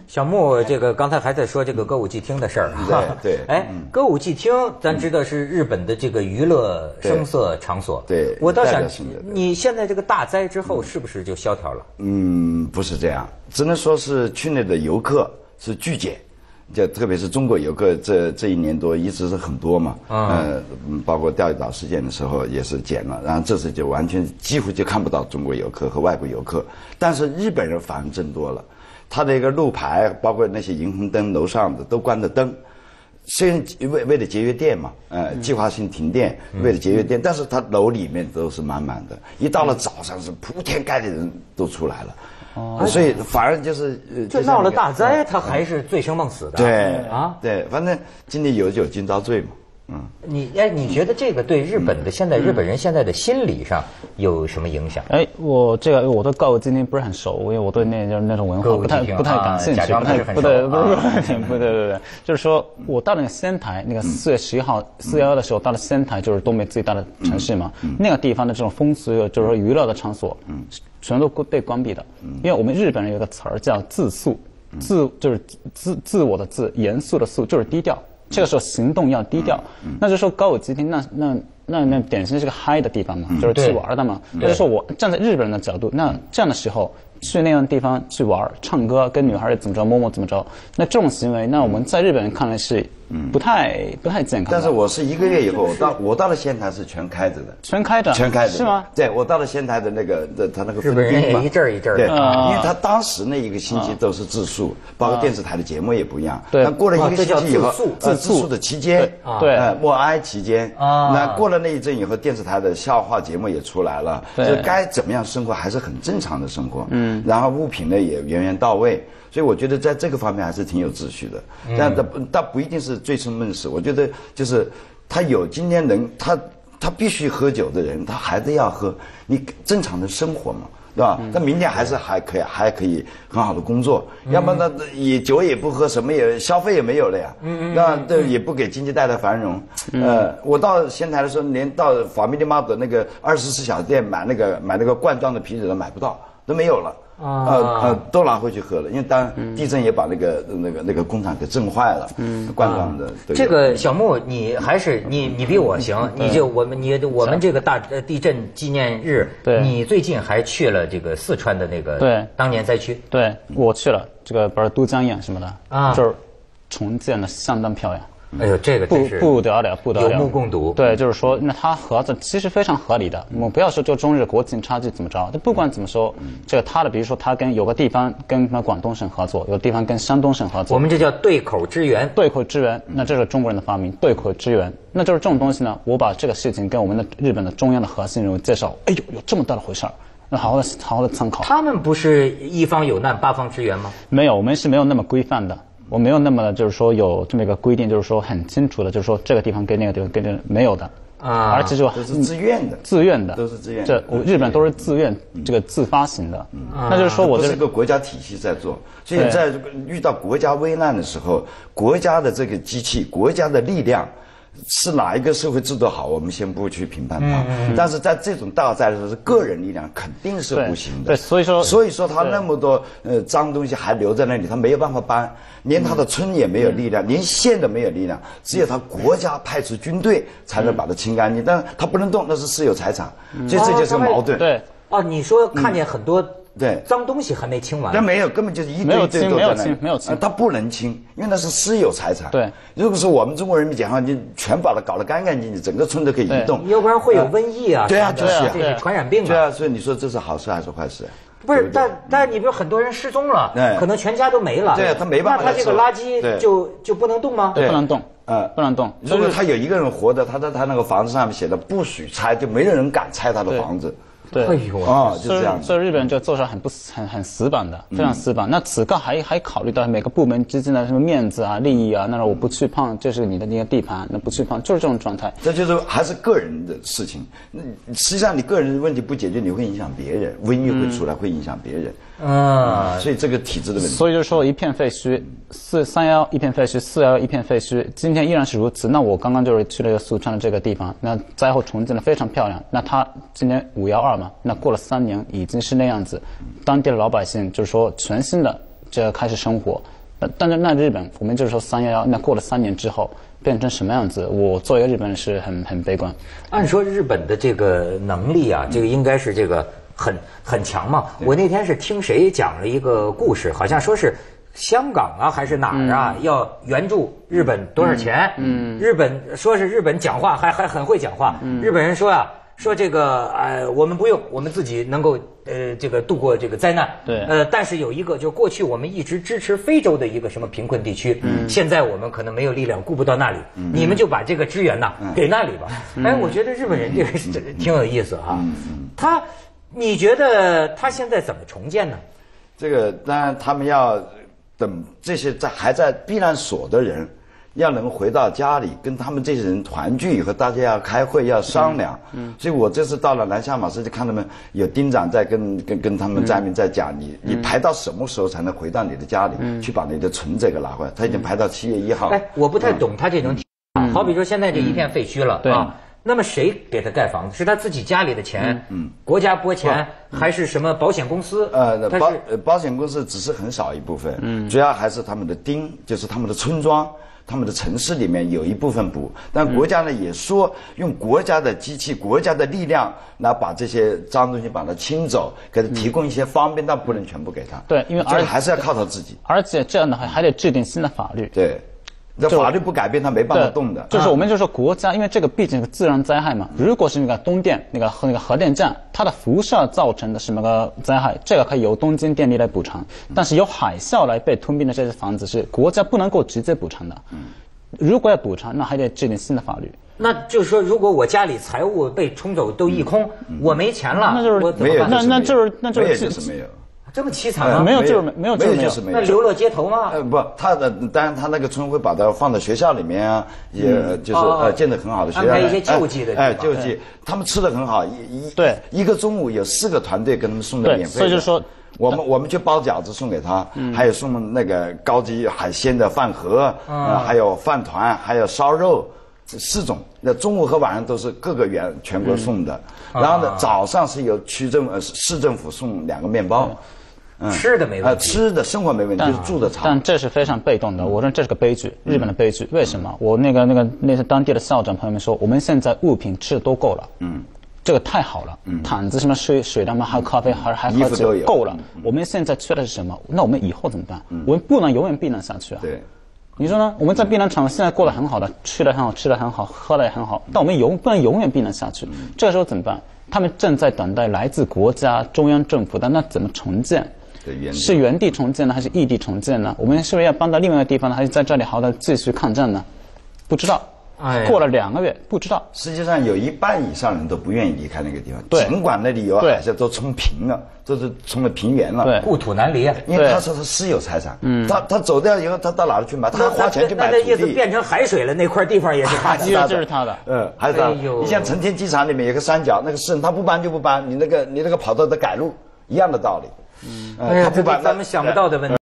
小木，这个刚才还在说这个歌舞伎町的事儿啊。 对。 哎，歌舞伎町咱知道是日本的这个娱乐声色场所。 对。 我倒想，你现在这个大灾之后是不是就萧条了？ 不是这样，只能说是去年的游客是巨减。就特别是中国游客这1年多一直是很多嘛，包括钓鱼岛事件的时候也是减了，然后这次就完全几乎就看不到中国游客和外国游客，但是日本人反而增多了，他的一个路牌包括那些霓虹灯楼上的都关着灯，虽然为了节约电嘛，计划性停电，为了节约电，但是他楼里面都是满满的，一到了早上是铺天盖地的人都出来了。所以反而就是就闹了大灾，他还是醉生梦死的。 对啊，对，反正今年有酒今朝醉嘛。 你觉得这个对日本的现在日本人现在的心理上有什么影响？ 我对歌舞伎町不是很熟，因为我对那种文化不太感兴趣，不对，就是说我到那个仙台，那个4月11号411的时候到了仙台，就是东北最大的城市嘛，那个地方的这种风俗就是说娱乐的场所，全都被关闭的，因为我们日本人有个词儿叫自肃，就是自我的自，严肃的肃，就是低调。这个时候行动要低调，那就说歌舞伎町那典型是个嗨的地方嘛，就是去玩的嘛。就是说我站在日本人的角度，那这样的时候去那样的地方去玩、唱歌，跟女孩怎么着摸摸怎么着，那这种行为，那我们在日本人看来是不太健康的。 但是我是1个月以后，我到了仙台是全开着的， 全开着是吗？ 对，我到了仙台的那个他那个日本人也一阵儿一阵儿的， 因为他当时那1个星期都是自述，包括电视台的节目也不一样。 对， 那过了1个星期以后，自述的期间， 对， 默哀期间，那过了那一阵以后，电视台的笑话节目也出来了，就该怎么样生活还是很正常的生活。然后物品呢也源源到位。所以我觉得在这个方面还是挺有秩序的，但不一定是醉生梦死。我觉得就是他有今天人，他必须喝酒的人，他还是要喝，你正常的生活嘛，对吧？他明天还可以很好的工作，要不然他也酒也不喝，什么也消费也没有了呀，那也不给经济带来繁荣。我到仙台的时候，连到法米利猫的那个24小时店买那个罐装的啤酒都买不到，都没有了。都拿回去喝了，因为当地震也把那个工厂给震坏了，罐装的。 这个小木，你还是你比我行，我们这个大地震纪念日，你最近还去了这个四川的那个当年灾区？ 对，我去了，这个不是都江堰什么的就是重建的相当漂亮。 哎呦，这个真是不得了， 有目共睹。 对，就是说，那它盒子其实非常合理的。我们不要说就中日国情差距怎么着，不管怎么说，这个它的，比如说它有个地方跟广东省合作，有个地方跟山东省合作， 我们这叫对口支援。 对口支援，那这是中国人的发明，对口支援。那就是这种东西呢，我把这个事情跟我们的日本的中央的核心人物介绍，哎呦，有这么大的回事儿。那好好的参考。 他们不是一方有难八方支援吗？ 没有，我们是没有那么规范的。我没有那么就是说有这么一个规定，就是说很清楚的，就是说这个地方跟那个地方跟这个没有的而且就都是自愿的， 都是自愿的。这日本都是自愿这个自发型的。那就是说我这是个国家体系在做，所以在遇到国家危难的时候，国家的这个机器，国家的力量。是哪一个社会制度好，我们先不去评判它。但是在这种大灾的时候，是个人力量肯定是不行的。 对，所以说他那么多脏东西还留在那里，他没有办法搬，连他的村也没有力量，连县都没有力量，只有他国家派出军队才能把它清干净。但是他不能动，那是私有财产，所以这就是个矛盾。 对。 你说看见很多。 对， 脏东西还没清完。 但没有，根本就是一堆堆都在那里。 没有清， 它不能清，因为那是私有财产。 对， 如果是我们中国人民解放军全把它搞得干干净净，整个村都可以移动， 要不然会有瘟疫啊。 对啊，就是这是传染病啊。 对啊，所以你说这是好事还是坏事？ 不是，但你比如很多人失踪了，可能全家都没了。 对，他没办法。 那他这个垃圾就不能动吗？ 对，不能动。不能动。 如果他有一个人活着，他在他那个房子上面写的不许拆，就没有人敢拆他的房子。 对， 就这样。 所以日本人就做事很死板的，非常死板。那此刻还考虑到每个部门之间的什么面子啊、利益啊，那我不去碰，这是你的那个地盘，那不去碰，就是这种状态。 这就是还是个人的事情。实际上你个人的问题不解决，你会影响别人，瘟疫会出来，会影响别人。所以这个体制的问题。 所以就是说一片废墟，311一片废墟，411一片废墟，今天依然是如此。那我刚刚就是去了一个四川的这个地方，那灾后重建的非常漂亮。那他今年512嘛，那过了3年已经是那样子，当地的老百姓就是说全新的这开始生活。但是那日本，我们就是说311，那过了3年之后变成什么样子？我作为一个日本人是很悲观。 按说日本的这个能力啊，这个应该是这个很强嘛。我那天是听谁讲了一个故事，好像说是香港啊还是哪儿啊，要援助日本多少钱？日本说是日本讲话还很会讲话。日本人说啊，说这个我们不用，我们自己能够这个度过这个灾难。 对。 但是有一个，就是过去我们一直支持非洲的一个什么贫困地区，现在我们可能没有力量顾不到那里，你们就把这个支援呐给那里吧。我觉得日本人这个挺有意思啊。你觉得他现在怎么重建呢？ 这个当然他们要等这些还在避难所的人要能回到家里，跟他们这些人团聚以后，大家要开会要商量。所以我这次到了南下马市，就看他们有丁长在跟他们灾民在讲，你排到什么时候才能回到你的家里，去把你的存折给拿回来？他已经排到7月1号。 我不太懂他这种好比说现在这一片废墟了啊。那么谁给他盖房子？是他自己家里的钱？国家拨钱，还是什么保险公司？ 保险公司只是很少一部分，主要还是他们的就是他们的村庄、他们的城市里面有一部分补。但国家呢也说用国家的机器、国家的力量来把这些脏东西把它清走，给他提供一些方便，但不能全部给他。 对，因为这个还是要靠他自己。 而且这样的话还得制定新的法律。 对。这法律不改变，他没办法动的。 就是我们就说国家，因为这个毕竟是个自然灾害嘛。如果是那个东电那个核电站，它的辐射造成的什么个灾害，这个可以由东京电力来补偿。但是由海啸来被吞并的这些房子是国家不能够直接补偿的。如果要补偿，那还得制定新的法律。 那就是说，如果我家里财物被冲走都一空，我没钱了， 那就是没有， 那就是没有。 这么凄惨吗？ 没有就是没有。 那流落街头吗？ 不，当然他那个村会把它放到学校里面啊，也就是建得很好的学校， 安排一些救济的救济，他们吃得很好，一个中午有4个团队跟他们送的免费的。 所以就说我们去包饺子送给他，还有送那个高级海鲜的饭盒，还有饭团，还有烧肉。4种，那中午和晚上都是各个全国送的，然后呢，早上是由市政府送2个面包。 吃的没问题， 吃的生活没问题，就是住的长。 但这是非常被动的，我认为这是个悲剧，日本的悲剧。为什么？我那些当地的校长朋友们说，我们现在物品吃的都够了，这个太好了，毯子什么水的嘛，还有咖啡，还衣服都有， 够了。我们现在缺的是什么？那我们以后怎么办？我们不能永远避难下去啊。 对。 你说呢？我们在避难场现在过得很好的，吃得很好，吃得很好，喝得也很好，但我们不能永远避难下去。这个时候怎么办？他们正在等待来自国家中央政府的，那怎么重建？是原地重建呢，还是异地重建呢？我们是不是要搬到另外一个地方呢，还是在这里好的继续抗战呢？不知道。过了2个月，不知道。 实际上有1半以上人都不愿意离开那个地方， 对， 尽管那里有海啸都冲平了，都是冲了平原了， 对，故土难离啊。 因为他说他私有财产，他走掉以后，他到哪儿去买？他花钱去买土地。 那意思变成海水了，那块地方也是他的， 就是他的。 还是他。你像成田机场里面有个山脚，那个市人他不搬就不搬，你那个跑道的改路一样的道理。 他不搬，咱们想不到的问题。